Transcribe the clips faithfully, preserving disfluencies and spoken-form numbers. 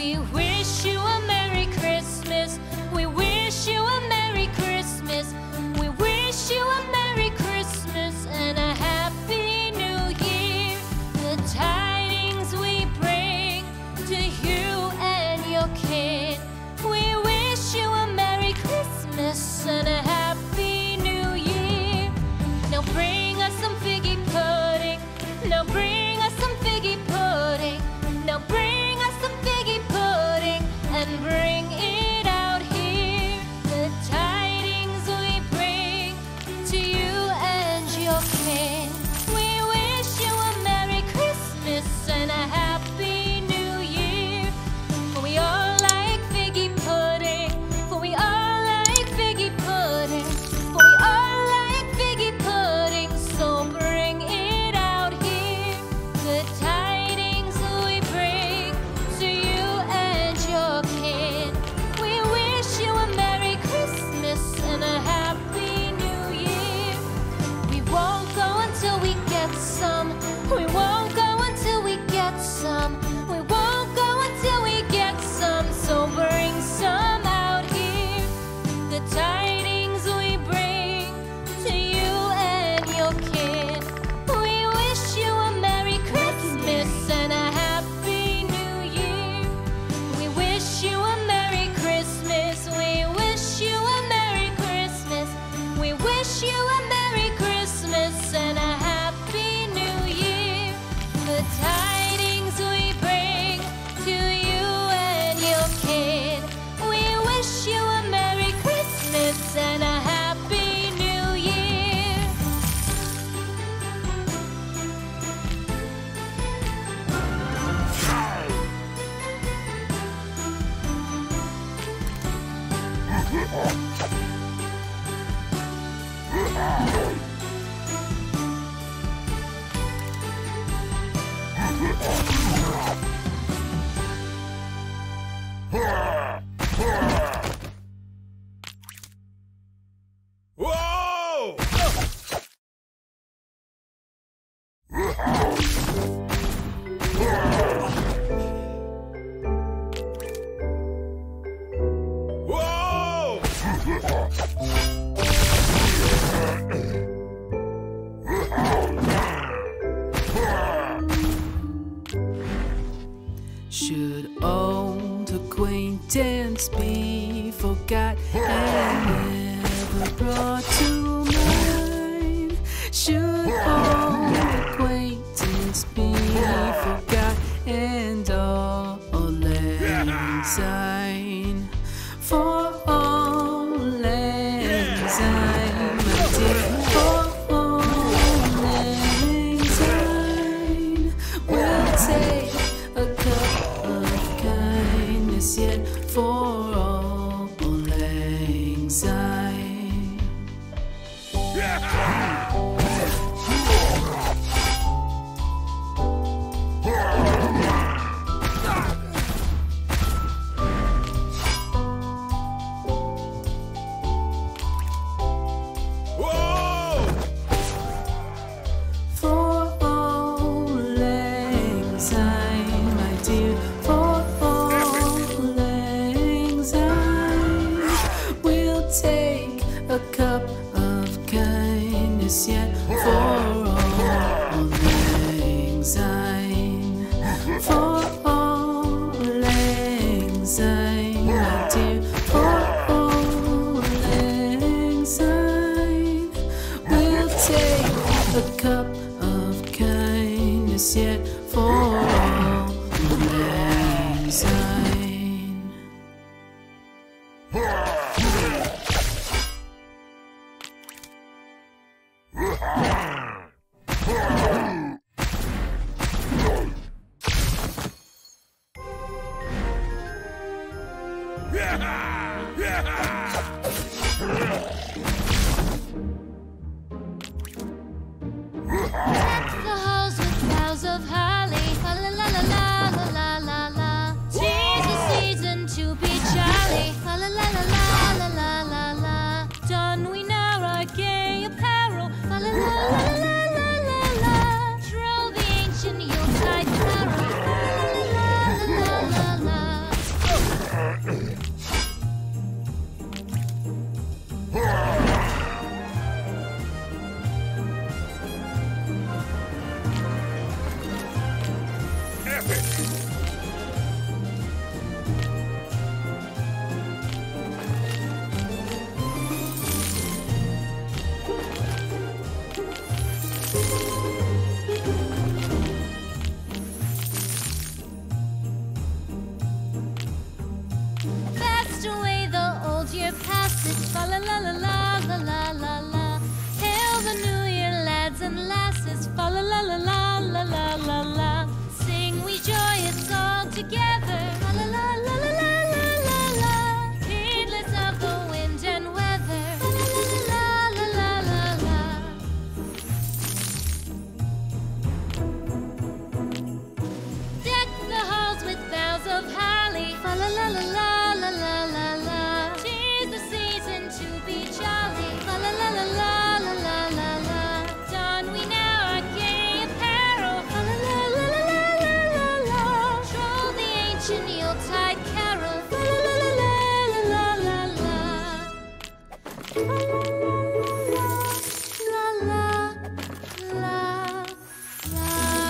We wish you a Merry Christmas. We wish you a Merry Christmas. We wish you a Merry Christmas and a Happy New Year. The tidings we bring to you and your kid. We wish you a Merry Christmas and a Happy New Year. Now bring us some figgy pudding. Now bring us some figgy pudding. Now bring us some figgy pudding and bring it out here. The tidings we bring to you and your kin. We wish you a Merry Christmas and a Happy New Year. For we all like figgy pudding. For we all like figgy pudding. For we all like figgy pudding. So bring it out here. The tidings we bring to you and your kin. We wish you a Merry Christmas and a Happy New Year. We won't go until we get some. We won't go until we get some. We won't go until we get some. So bring some out here. The tidings we bring to you and your kin. We wish you a Merry Christmas and a Happy New Year. We wish you a Merry Christmas. We wish you a Merry Christmas. We wish you a Merry Christmas and a Happy New Year. The tidings we bring to you and your kid. We wish you a Merry Christmas and a Happy New Year. Whoa! Whoa! Should old acquaintance be forgot and never brought to mind? Should old acquaintance be forgot and all lang syne? For all lang syne, my dear, for all lang syne, we'll take a cup of kindness yet for all lang syne. Whoa! For all lang syne, my dear, for all lang syne, we'll take a cup of kindness yet for all lang syne. For all lang syne, my dear, for all lang syne, we'll take a cup of kindness yet for all lang syne. The halls with boughs of holly, la la la la la la la la. Tis the season to be jolly, la la la la la la la la. Don we now our gay apparel, la la la la la la la. Troll the ancient Yuletide carol, la la la la la la. Fast away the old year passes, fa la la la la la la la la. Hail the new year, lads and lasses, fa la la la la la la la la. Sing we joyous all together, fa la la la la la la la la. Heedless of the wind and weather, fa la la la la la la la. Deck the halls with boughs of holly, fa la la la la la la la la. 'Tis the season to be jolly, fa la la la la la la la la. Don we now our gay apparel, fa la la la la la la la la. Troll the ancient Yuletide carol, fa la la la la la la la la. La la la la la.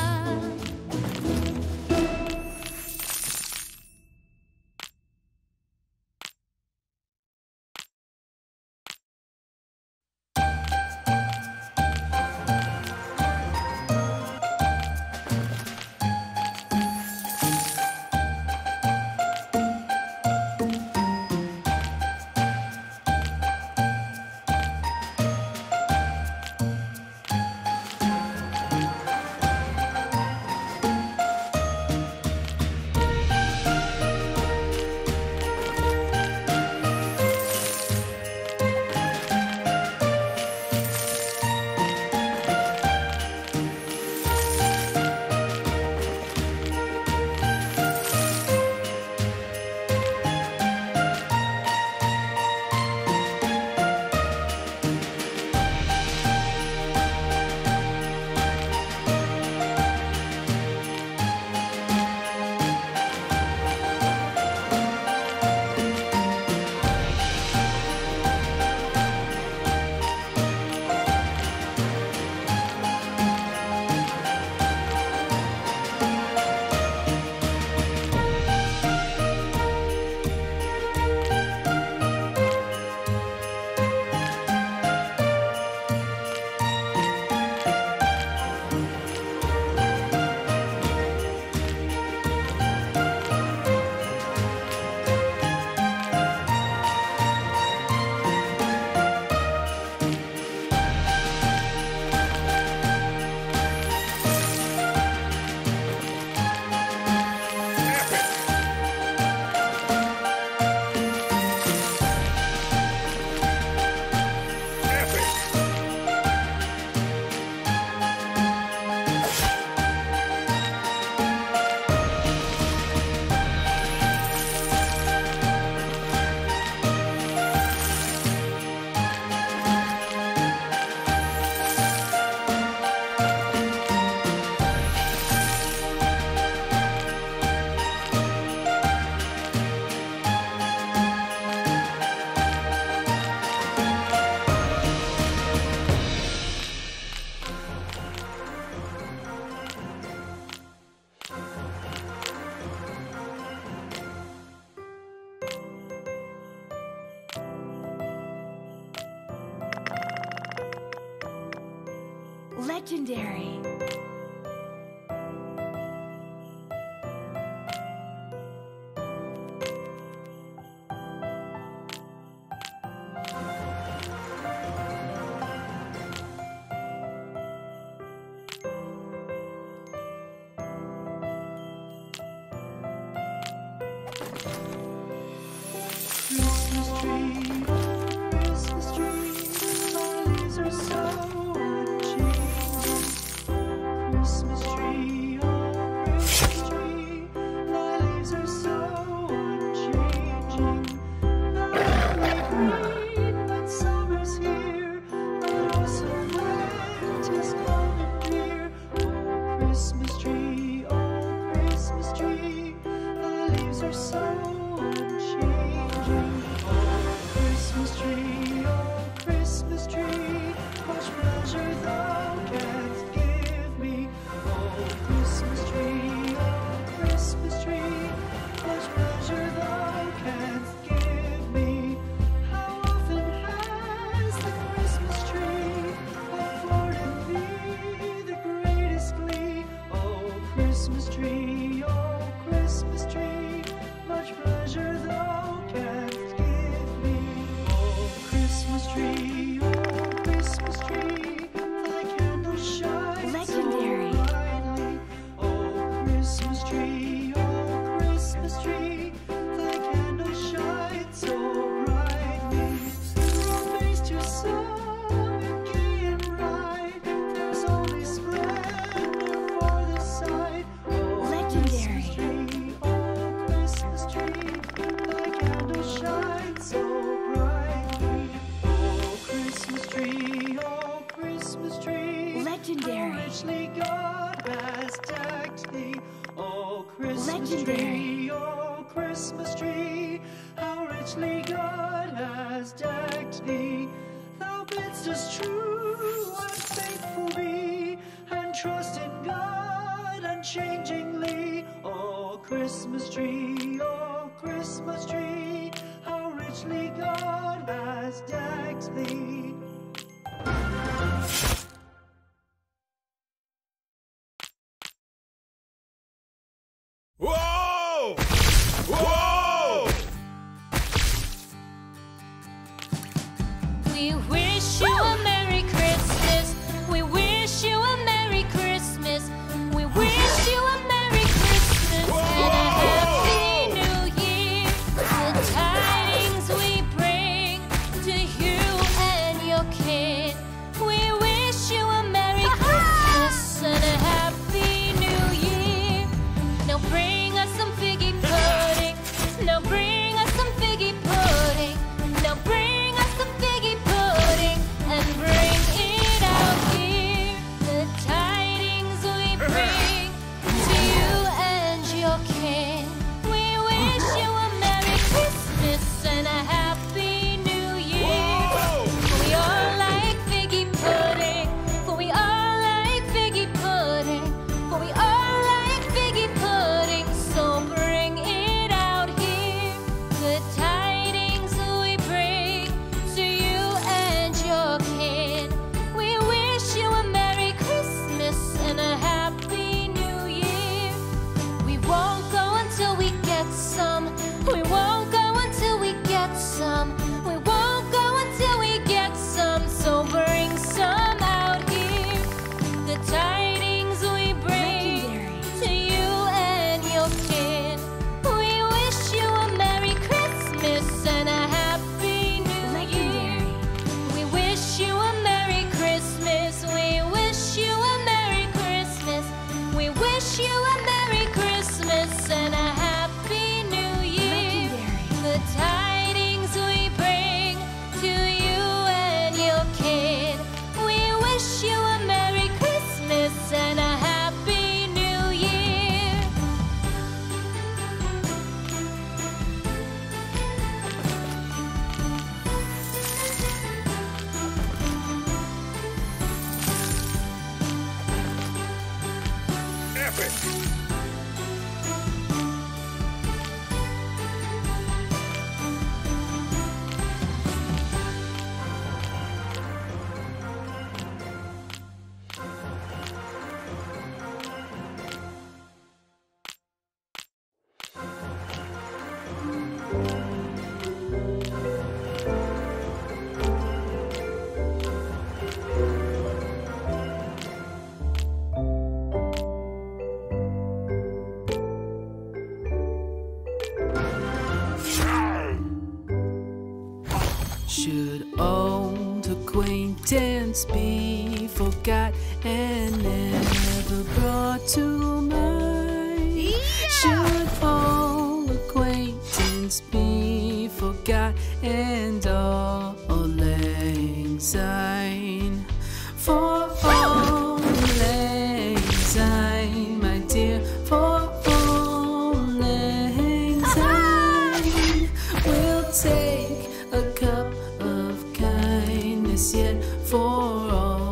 Legendary. Christmas tree, Christmas tree, my leaves are so unchanging. Christmas tree, oh Christmas tree, my leaves are so unchanging. Not only green when summer's here, but also winter's coming near. Oh Christmas tree, oh Christmas tree, my leaves are so unchanging. Christmas tree, oh Christmas tree, much pleasure thou canst give me. Oh Christmas tree, oh Christmas tree, much pleasure thou canst give me. Oh Christmas tree, oh Christmas tree, thy candle shines Legendary. so brightly. Oh Christmas tree, oh Christmas tree, thy candle shines so brightly. From base to summit, gay and bright, there's only splendor for the sight. Oh Legendary. Christmas tree, oh Christmas tree, thy candle shines so brightly. Oh Christmas tree, oh Christmas tree, Legendary. how richly God has decked thee. Oh Christmas Legendary. tree, oh Christmas tree, how richly God has decked thee. Thou bidst us true and faithful be, and trust in God unchangingly. Oh Christmas tree, oh Christmas tree, how richly God has decked thee. Whoa! Whoa! We wish you a Merry Christmas. We wish you a Merry Christmas. We wish you a Merry Christmas and a Happy New Year. The tidings we bring to you and your kin. We wish you a Merry Christmas and a Happy New Year. Now bring us some figgy pudding. Now bring us some figgy pudding. Now bring us some figgy pudding and bring it out here. The tidings we bring to you and your kin. We wish you a Merry Christmas and a Happy New Year. For we all like figgy pudding. For we all like figgy pudding. For we all like figgy pudding. So bring it out here. The tidings we bring to you and your kin. We wish you a Merry Christmas and a Happy New Year. We won't go until we get some. We won't go until we get some. We won't go until we get some. So bring some out here. The tidings we bring Legendary. to you and your kin. We wish you a Merry Christmas and a Happy New Legendary. Year. We wish you a Merry Christmas. We wish you a Merry Christmas. We wish you a Merry Christmas and a Happy New Year. Legendary. The tidings we bring to you and your kin. We wish you a Merry Christmas and a Happy New Year. Epic! Should old acquaintance be forgot and never brought to mind? Should old acquaintance be forgot and all lang syne? For all lang syne, my dear, for all lang syne, we'll take a cup of kindness yet for all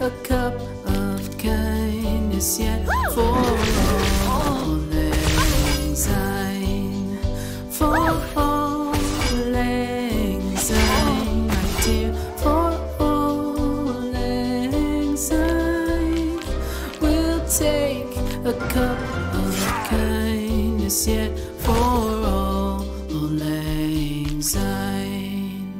a cup of kindness yet for all lang syne, for all lang syne, my dear, for all lang syne. We'll take a cup of kindness yet for all lang syne.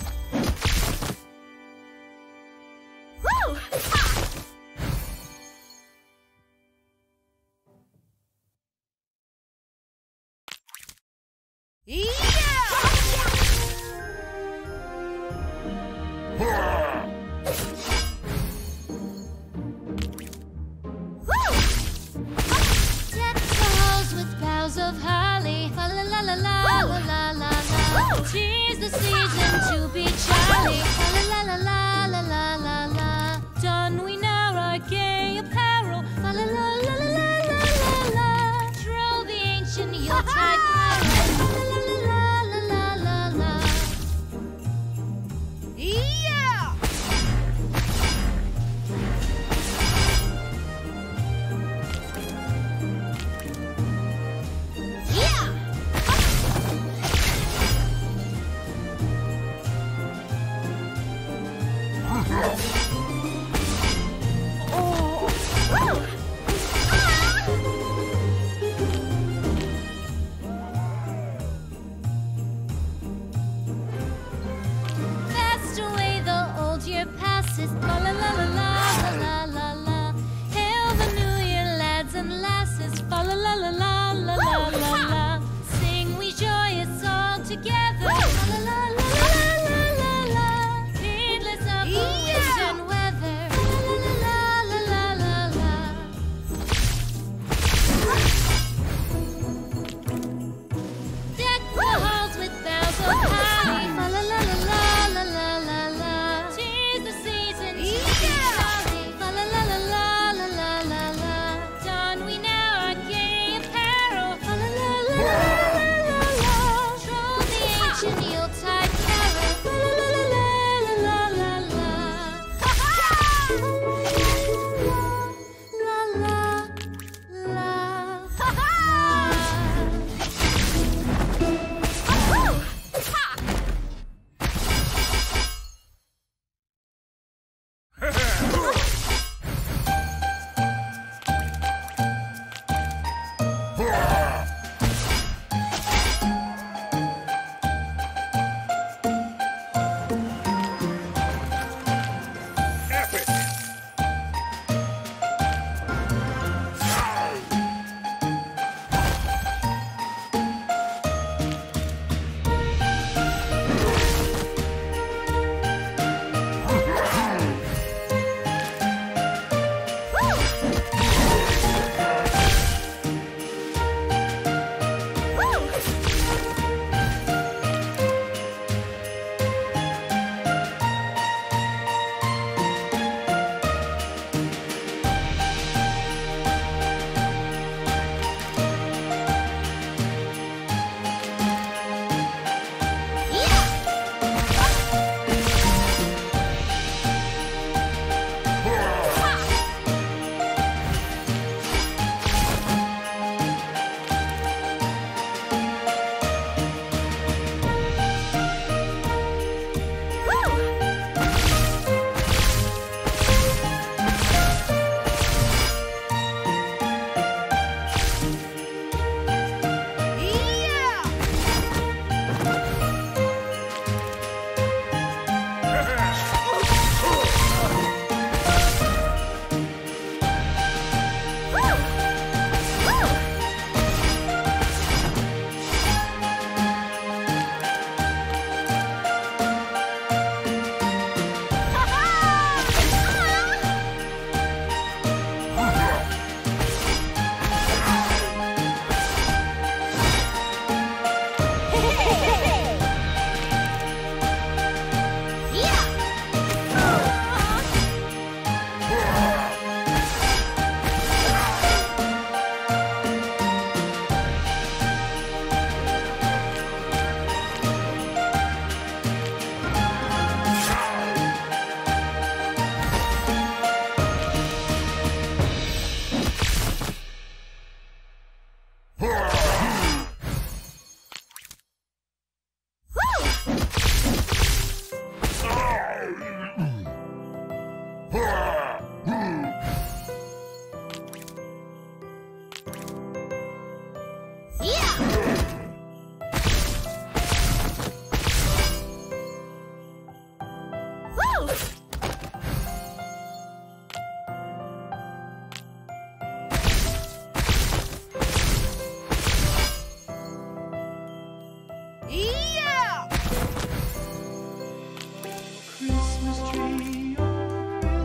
Deck the halls with boughs of holly. Fa la la la la la la la la. Tis the season to be jolly. Fa la la la la la la la la. Don we now our gay apparel. Fa la la la la la la la la. Troll the ancient Yuletide carol. Fa la la la la la la la. Yeah! Yeah! Fast away the old year passes. La la la la la la la la. Hail the new year, lads and lasses. Fa la la la la la la la la. Sing we joyous all together. La la la la la la la la. Heedless of the wind and weather. La la la la la la la. Deck the halls with boughs of holly. Fa la la la la la la la la. 'Tis the season to be jolly.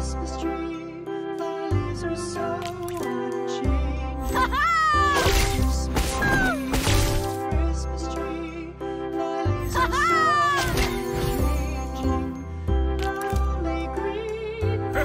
Christmas tree, thy leaves are so unchanging. Christmas tree, Christmas tree, thy leaves are so unchanging. Not only green, but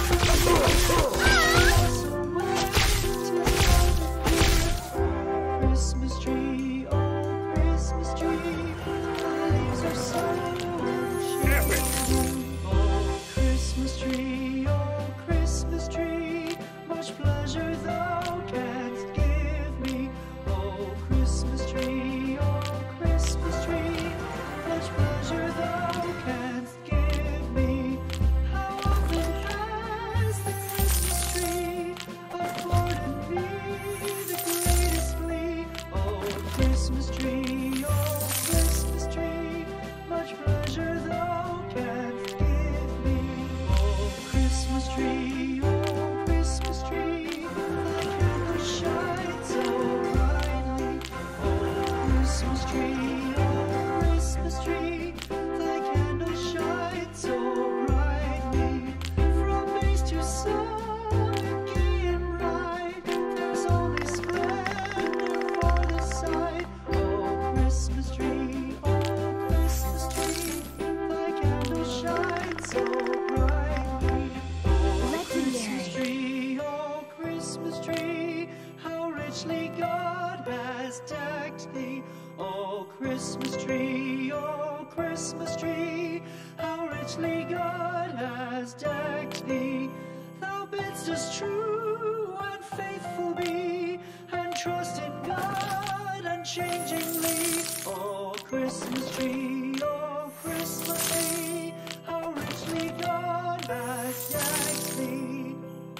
Christmas tree, oh Christmas tree, thy leaves are so unchanging. Oh Christmas tree, oh Christmas tree, much pleasure thou canst give me. Oh Christmas tree, oh Christmas tree, much pleasure thou canst give me. How often has the Christmas tree afforded me the greatest glee? Oh Christmas tree, oh Christmas tree, much pleasure thou canst give me. Oh Christmas tree, oh Christmas tree, thy candles shine so brightly. Oh Christmas tree, oh Christmas tree, thy candles shine so brightly. From base to summit, gay and bright, there's only splendor for the sight. Oh Christmas tree, oh Christmas tree, thy candles shine so brightly. Oh Christmas tree, oh Christmas tree, how richly God has decked thee. Oh Christmas tree, oh Christmas tree, how richly God has decked thee. Thou bidst us true and faithful be, and trust in God unchangingly. Oh Christmas tree, oh Christmas tree, how richly God has decked thee.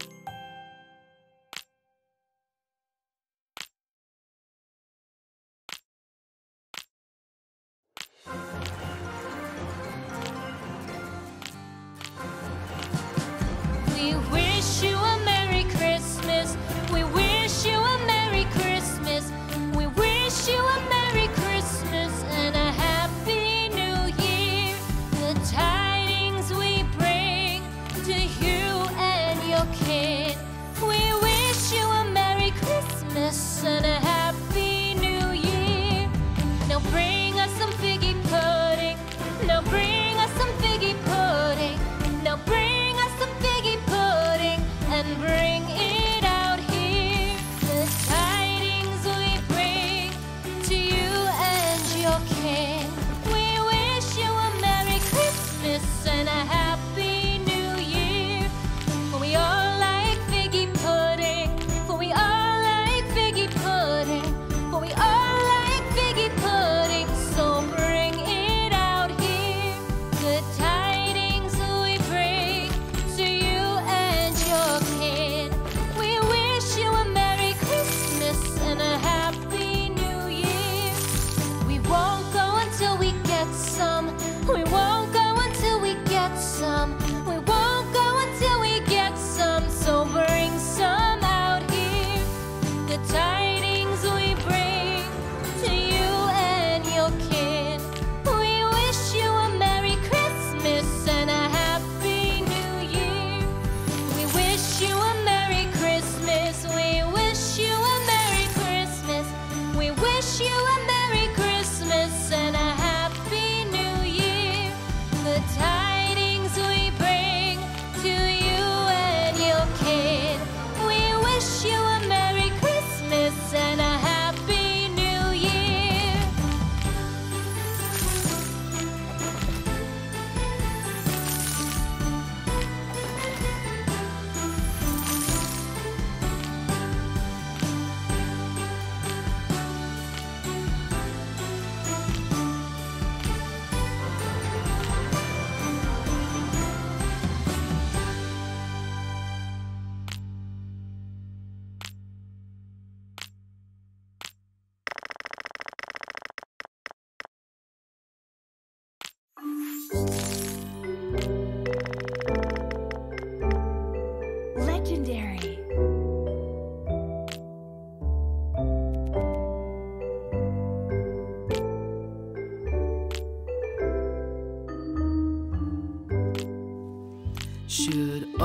We wish you a Merry Christmas. We wish you a Merry Christmas. We wish you a Merry Christmas and a Happy New Year. The tidings we bring to you and your kin. We wish you a Merry Christmas and a Happy New Year. Now bring us some figgy pudding. Now bring us some figgy pudding. Now bring us some figgy pudding and bring it out here. The tidings we bring to you and your kin. We wish you a Merry Christmas and a Happy New Year. For we all like figgy pudding. For we all like figgy pudding.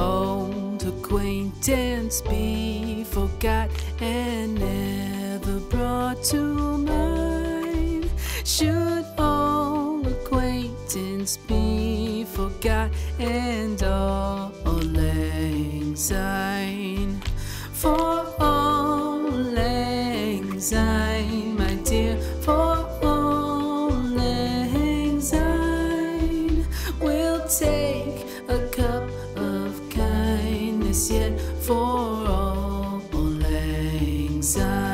old acquaintance be forgot and never brought to mind? Should old acquaintance be forgot and all lang syne? For all lang syne, my dear, for all lang syne, we'll take a cup of kindness yet for all lang syne.